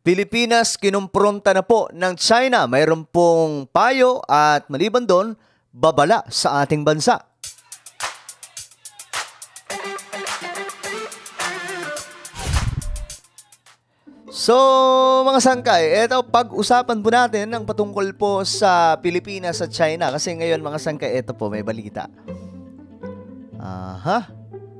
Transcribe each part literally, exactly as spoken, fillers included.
Pilipinas kinumpronta na po ng China. Mayroon pong payo at maliban doon, babala sa ating bansa. So, mga sangkay, eto pag-usapan po natin ang patungkol po sa Pilipinas at China. Kasi ngayon, mga sangkay, eto po, may balita. Aha.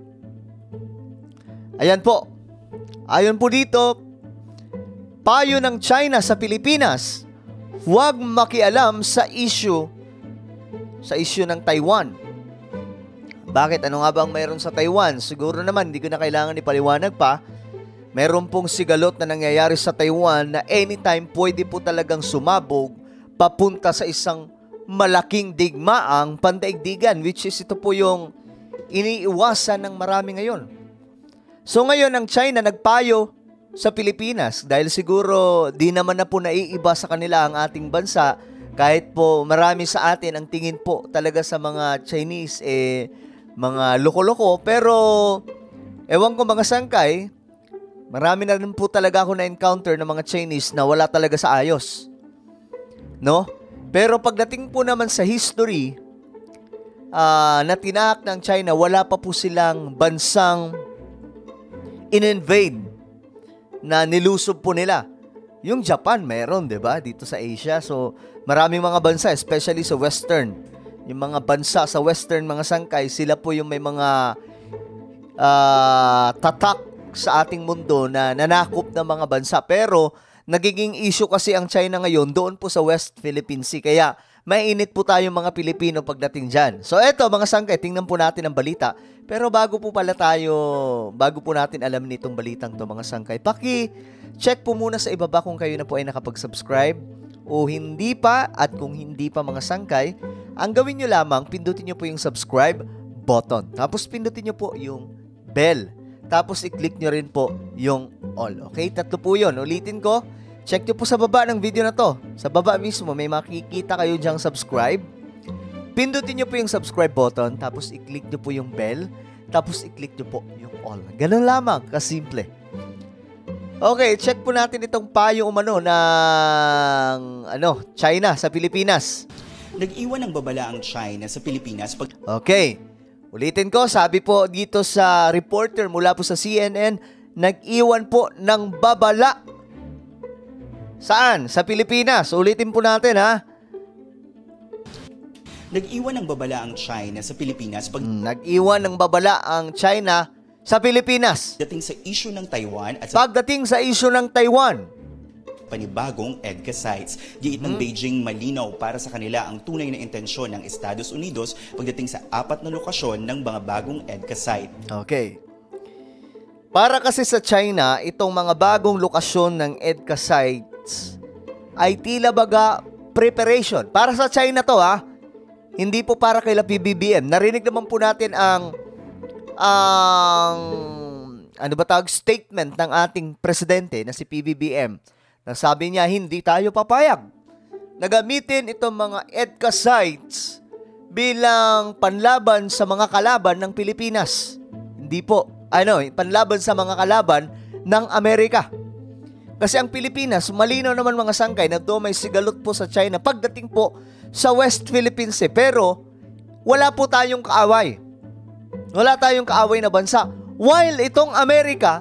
Ayan po. Ayon po dito, payo ng China sa Pilipinas, huwag makialam sa issue sa issue ng Taiwan. Bakit? Ano nga bang mayroon sa Taiwan? Siguro naman, hindi ko na kailangan ipaliwanag pa. Meron pong sigalot na nangyayari sa Taiwan na anytime pwede po talagang sumabog papunta sa isang malaking digmaang pandaigdigan, which is ito po yung iniiwasan ng marami ngayon. So ngayon ang China nagpayo sa Pilipinas dahil siguro di naman na po naiiba sa kanila ang ating bansa kahit po marami sa atin ang tingin po talaga sa mga Chinese eh mga loko-loko, pero ewan ko mga sangkay, marami na rin po talaga ako na-encounter ng mga Chinese na wala talaga sa ayos. No? Pero pagdating po naman sa history uh, na tinaak ng China, wala pa po silang bansang in-invade na nilusob po nila. Yung Japan meron, 'di ba? Dito sa Asia. So, maraming mga bansa, especially sa Western. Yung mga bansa sa Western, mga sangkay, sila po yung may mga uh, tatak sa ating mundo na nanakop ng mga bansa. Pero, nagiging issue kasi ang China ngayon doon po sa West Philippine Sea. Kaya, mainit po tayong mga Pilipino pagdating dyan. So, eto, mga sangkay, tingnan po natin ang balita. Pero bago po pala tayo, bago po natin alam nitong balitang to mga sangkay, paki-check po muna sa ibaba kung kayo na po ay nakapag-subscribe o hindi pa, at kung hindi pa mga sangkay, ang gawin nyo lamang, pindutin nyo po yung subscribe button. Tapos pindutin nyo po yung bell. Tapos i-click nyo rin po yung all. Okay? Tatlo po yun. Ulitin ko, check nyo po sa baba ng video na to. Sa baba mismo, may makikita kayo dyang subscribe. Pindutin nyo po yung subscribe button, tapos i-click nyo po yung bell, tapos i-click nyo po yung all. Ganun lamang, kasimple. Okay, check po natin itong payo umano ng ano, China sa Pilipinas. Nag-iwan ng babala ang China sa Pilipinas pag... Okay, ulitin ko, sabi po dito sa reporter mula po sa C N N, nag-iwan po ng babala. Saan? Sa Pilipinas. Ulitin po natin ha. Nag-iwan ng babala ang China sa Pilipinas pag... Nag-iwan ng babala ang China sa Pilipinas. Dating sa issue ng Taiwan at sa... Pagdating sa issue ng Taiwan. Panibagong EDCA sites. Giit ng hmm. Beijing malinaw para sa kanila ang tunay na intensyon ng Estados Unidos pagdating sa apat na lokasyon ng mga bagong EDCA site. Okay. Para kasi sa China, itong mga bagong lokasyon ng EDCA sites ay tila baga preparation. Para sa China to ha. Hindi po para kay P B B M. Narinig naman po natin ang ang ano ba tawag statement ng ating presidente na si P B B M. Nasabi niya hindi tayo papayag na gamitin itong mga EDCA sites bilang panlaban sa mga kalaban ng Pilipinas. Hindi po. Ano, panlaban sa mga kalaban ng Amerika. Kasi ang Pilipinas, malinaw naman mga sangkay na do may sigalot po sa China pagdating po sa West Philippine Sea. Pero wala po tayong kaaway. Wala tayong kaaway na bansa. While itong Amerika,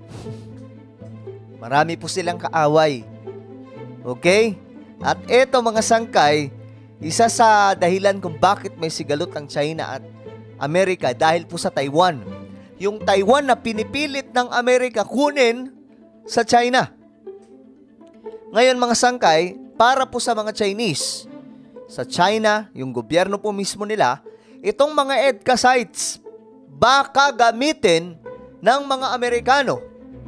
marami po silang kaaway. Okay? At eto mga sangkay, isa sa dahilan kung bakit may sigalot ang China at Amerika dahil po sa Taiwan. Yung Taiwan na pinipilit ng Amerika kunin sa China. Ngayon mga sangkay, para po sa mga Chinese, sa China, yung gobyerno po mismo nila, itong mga EDCA sites baka gamitin ng mga Amerikano.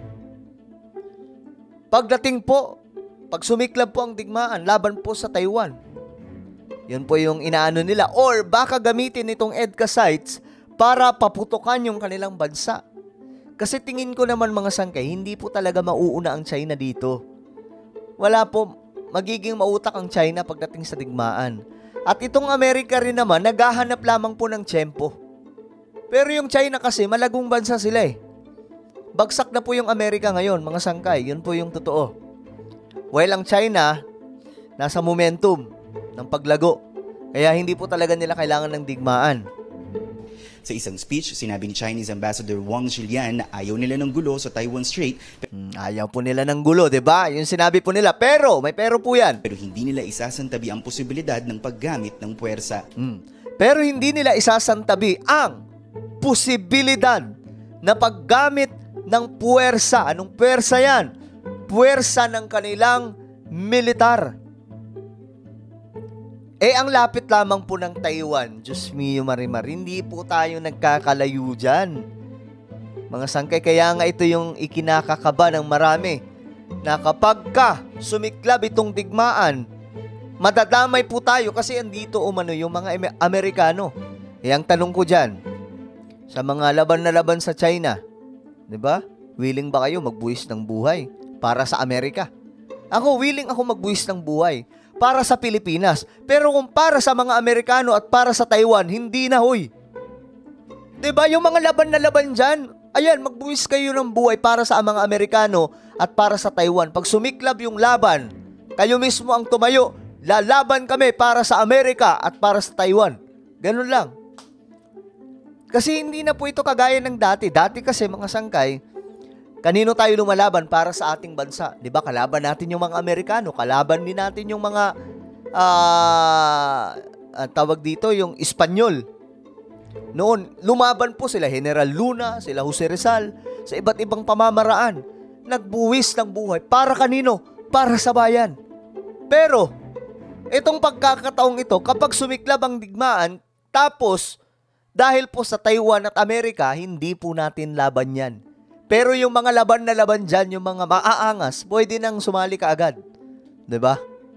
Pagdating po, pag sumiklab po ang digmaan, laban po sa Taiwan. Yun po yung inaano nila. Or baka gamitin itong EDCA sites para paputukan yung kanilang bansa. Kasi tingin ko naman mga sangkay, hindi po talaga mauuna ang China dito. Wala po, magiging mautak ang China pagdating sa digmaan. At itong Amerika rin naman, naghahanap lamang po ng tiyempo. Pero yung China kasi, malagong bansa sila eh. Bagsak na po yung Amerika ngayon, mga sangkay. Yun po yung totoo. While ang China, nasa momentum ng paglago. Kaya hindi po talaga nila kailangan ng digmaan. Sa isang speech, sinabi ni Chinese Ambassador Wang Zhilian na ayaw nila ng gulo sa Taiwan Strait. Hmm, ayaw po nila ng gulo, 'di ba? Yung sinabi po nila. Pero, may pero po 'yan. Pero hindi nila isasantabi ang posibilidad ng paggamit ng puwersa. Hmm. Pero hindi nila isasantabi ang posibilidad na paggamit ng puwersa. Anong puwersa 'yan? Puwersa ng kanilang militar. Eh, ang lapit lamang po ng Taiwan, Diyos mio marimar, hindi po tayo nagkakalayo dyan. Mga sangkay, kaya nga ito yung ikinakakaba ng marami, na kapag ka sumiklab itong digmaan, madadamay po tayo kasi andito umano yung mga Amerikano. Eh, ang tanong ko dyan, sa mga laban na laban sa China, di ba? Willing ba kayo magbuwis ng buhay para sa Amerika? Ako, willing ako magbuwis ng buhay para sa Pilipinas. Pero kung para sa mga Amerikano at para sa Taiwan, hindi na, hoy. Diba, yung mga laban na laban dyan, ayan, magbuwis kayo ng buhay para sa mga Amerikano at para sa Taiwan. Pag sumiklab yung laban, kayo mismo ang tumayo, lalaban kami para sa Amerika at para sa Taiwan. Ganun lang. Kasi hindi na po ito kagaya ng dati. Dati kasi, mga sangkay, kanino tayo lumalaban para sa ating bansa? 'Di ba? Kalaban natin yung mga Amerikano, kalaban din natin yung mga uh, uh, tawag dito, yung Espanyol. Noon, lumaban po sila General Luna, sila Jose Rizal, sa iba't ibang pamamaraan. Nagbuwis ng buhay para kanino? Para sa bayan. Pero itong pagkakataong ito, kapag sumiklab ang digmaan, tapos dahil po sa Taiwan at Amerika, hindi po natin laban 'yan. Pero yung mga laban na laban dyan, yung mga maaangas, pwede nang sumali ka agad. Diba?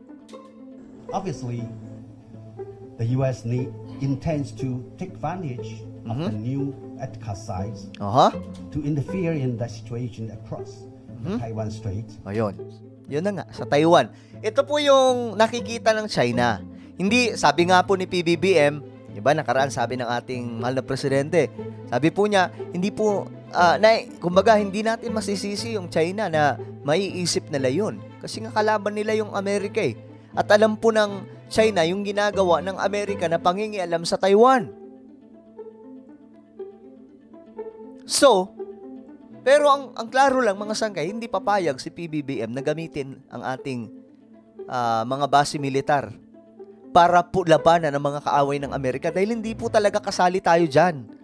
Obviously, the U S need, intends to take advantage mm-hmm. of the new exercise uh-huh. to interfere in the situation across mm-hmm. the Taiwan Strait. Ayun. Yun na nga, sa Taiwan. Ito po yung nakikita ng China. Hindi, sabi nga po ni P B B M, diba, nakaraan sabi ng ating mahal na presidente, sabi po niya, hindi po, Uh, na, kumbaga, hindi natin masisisi yung China na maiisip nila yun. Kasi nga kalaban nila yung Amerika eh. At alam po ng China yung ginagawa ng Amerika na pangingialam sa Taiwan. So, pero ang, ang klaro lang mga sangkay, hindi papayag si P B B M na gamitin ang ating uh, mga base militar para po labanan ng mga kaaway ng Amerika dahil hindi po talaga kasali tayo dyan.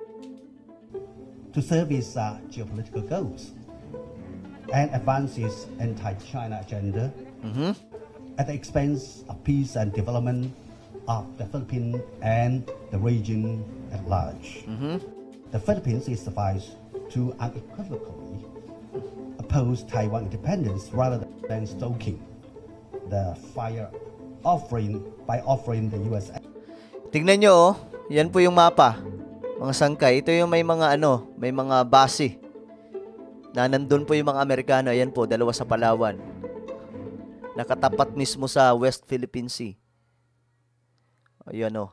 To service uh, geopolitical goals and advances anti-China agenda mm-hmm. at the expense of peace and development of the Philippines and the region at large. Mm-hmm. The Philippines is advised to unequivocally oppose Taiwan independence rather than stoking the fire offering by offering the U S. Tingnan nyo, oh. Yan po yung mapa. Mga sangkay, ito yung may mga ano, may mga base na nandun po yung mga Amerikano. Ayan po, dalawa sa Palawan. Nakatapat mismo sa West Philippine Sea. Ayan o.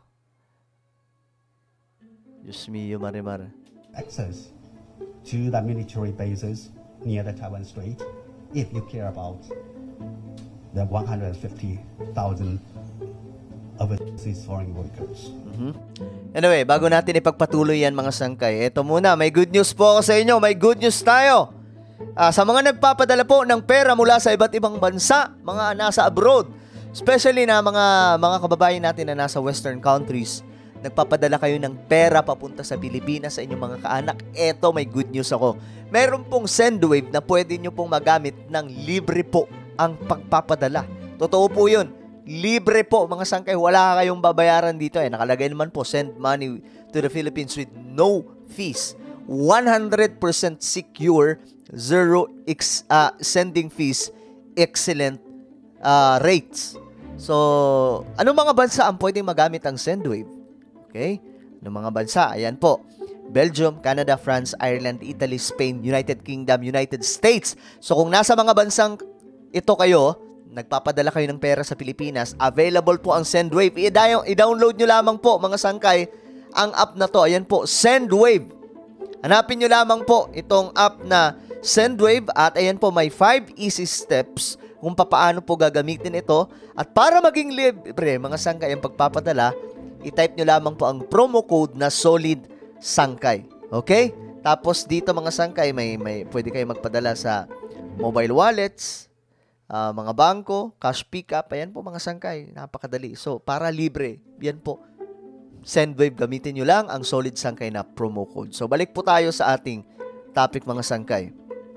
Diyos mio, marimar. Access to the military bases near the Taiwan Strait if you care about the one hundred fifty thousand overseas foreign workers. Mm-hmm. Anyway, bago natin ipagpatuloy yan mga sangkay, eto muna, may good news po ako sa inyo, may good news tayo. Uh, sa mga nagpapadala po ng pera mula sa iba't ibang bansa, mga nasa abroad, especially na mga mga kababayan natin na nasa western countries, nagpapadala kayo ng pera papunta sa Pilipinas sa inyong mga kaanak, eto may good news ako. Meron pong Sendwave na pwede nyo pong magamit ng libre po ang pagpapadala. Totoo po yun. Libre po, mga sangkay. Wala kayong babayaran dito. Eh. Nakalagay naman po, send money to the Philippines with no fees. one hundred percent secure, zero ex, uh, sending fees, excellent uh, rates. So, anong mga bansa ang pwedeng magamit ang Sendwave? Okay? Anong mga bansa? Ayan po. Belgium, Canada, France, Ireland, Italy, Spain, United Kingdom, United States. So, kung nasa mga bansang ito kayo, nagpapadala kayo ng pera sa Pilipinas, available po ang Sendwave. I-download nyo lamang po, mga sangkay, ang app na to. Ayan po, Sendwave. Hanapin nyo lamang po itong app na Sendwave at ayan po, may five easy steps kung papaano po gagamitin ito. At para maging libre, mga sangkay, ang pagpapadala, i-type nyo lamang po ang promo code na Solid Sangkay. Okay? Tapos dito mga sangkay, may, may, pwede kayo magpadala sa mobile wallets, uh, mga bangko, cash pickup. Ayan po mga sangkay. Napakadali. So, para libre, yan po. Sendwave, gamitin nyo lang ang Solid Sangkay na promo code. So, balik po tayo sa ating topic mga sangkay.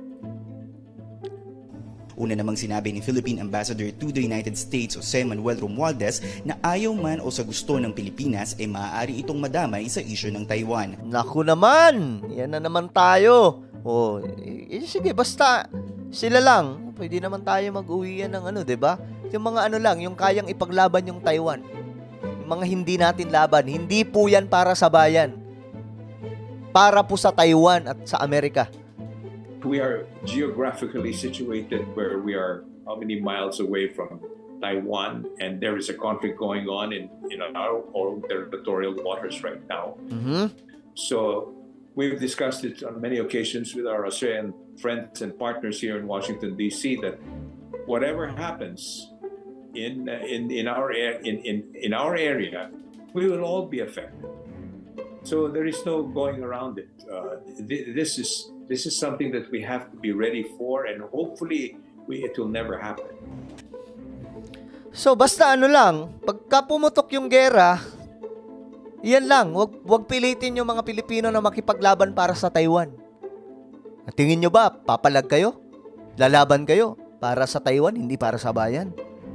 Una namang sinabi ni Philippine Ambassador to the United States Jose Manuel Romualdez na ayaw man o sa gusto ng Pilipinas ay maaari itong madamay sa issue ng Taiwan. Naku naman! Yan na naman tayo. O, eh, sige, basta sila lang. Pwede naman tayo mag-uwi yan ng ano, diba? Yung mga ano lang, yung kayang ipaglaban yung Taiwan. Yung mga hindi natin laban. Hindi po yan para sa bayan. Para po sa Taiwan at sa Amerika. We are geographically situated where we are how many miles away from Taiwan, and there is a conflict going on in, in our own territorial waters right now. Mm-hmm. So we've discussed it on many occasions with our Australian friends and partners here in Washington, D C, that whatever happens in uh, in in our in, in in our area, we will all be affected. So there is no going around it. Uh, th- this is this is something that we have to be ready for, and hopefully we, it will never happen. So basta ano lang, pagka pumutok yung gera, yan lang, wag, wag pilitin yung mga Pilipino na makipaglaban para sa Taiwan. At tingin nyo ba, papalag kayo? Lalaban kayo para sa Taiwan, hindi para sa bayan?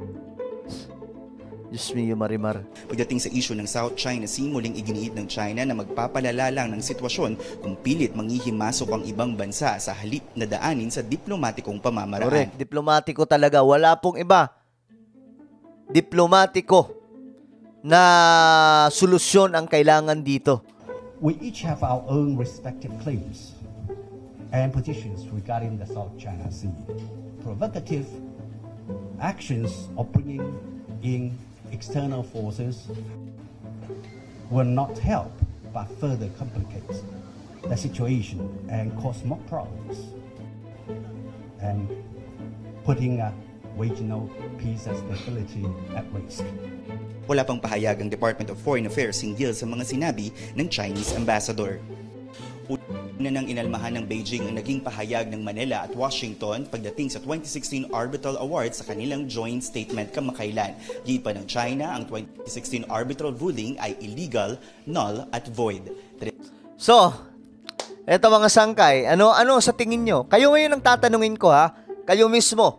Diyos mio, Marimar. Pagdating sa issue ng South China Sea, muling iginiit ng China na magpapalala lang ng sitwasyon kung pilit manghihimasok ang ibang bansa sa halip na daanin sa diplomatikong pamamaraan. Correct. Diplomatiko talaga. Wala pong iba. Diplomatiko na solusyon ang kailangan dito. We each have our own respective claims and positions regarding the South China Sea. Provocative actions of bringing in external forces will not help but further complicate the situation and cause more problems and putting uh, regional peace and stability at risk. Wala pang pahayag ang Department of Foreign Affairs hinggil sa mga sinabi ng Chinese ambassador. Una nang inalmahan ng Beijing ang naging pahayag ng Manila at Washington pagdating sa twenty sixteen Arbitral Awards sa kanilang joint statement kamakailan. Giit pa ng China, ang twenty sixteen arbitral ruling ay illegal, null at void. So, eto mga sangkay, ano ano sa tingin nyo? Kayo ngayon ang tatanungin ko ha, kayo mismo.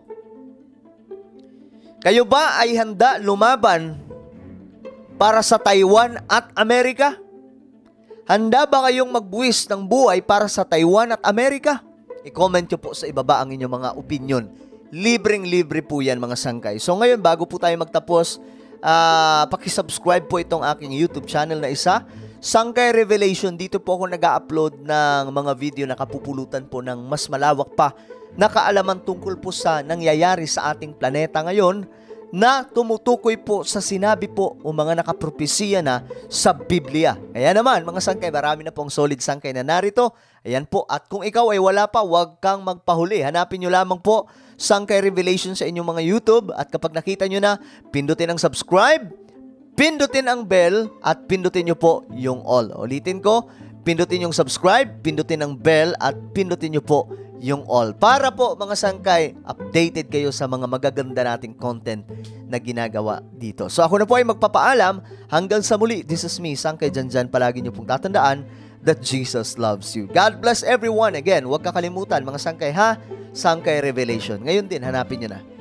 Kayo ba ay handa lumaban para sa Taiwan at Amerika? Handa ba kayong magbuwis ng buhay para sa Taiwan at Amerika? I-comment nyo po sa ibaba ang inyong mga opinion. Libreng-libre po yan mga sangkay. So ngayon, bago po tayo magtapos, uh, pakisubscribe po itong aking YouTube channel na isa, Sangkay Revelation. Dito po ako nag-upload ng mga video na kapupulutan po ng mas malawak pa na kaalaman tungkol po sa nangyayari sa ating planeta ngayon na tumutukoy po sa sinabi po o mga nakapropesiya na sa Biblia. Kaya naman, mga sangkay, marami na pong solid sangkay na narito. Ayan po. At kung ikaw ay wala pa, huwag kang magpahuli. Hanapin nyo lamang po Sangkay Revelation sa inyong mga YouTube. At kapag nakita nyo na, pindutin ang subscribe, pindutin ang bell, at pindutin nyo po yung all. Ulitin ko, pindutin yung subscribe, pindutin ang bell, at pindutin nyo po yung all. Para po mga sangkay, updated kayo sa mga magaganda nating content na ginagawa dito. So ako na po ay magpapaalam. Hanggang sa muli, this is me, Sangkay Janjan. Palagi nyo pong tatandaan that Jesus loves you. God bless everyone. Again, huwag kakalimutan mga sangkay ha, Sangkay Revelation. Ngayon din, hanapin nyo na.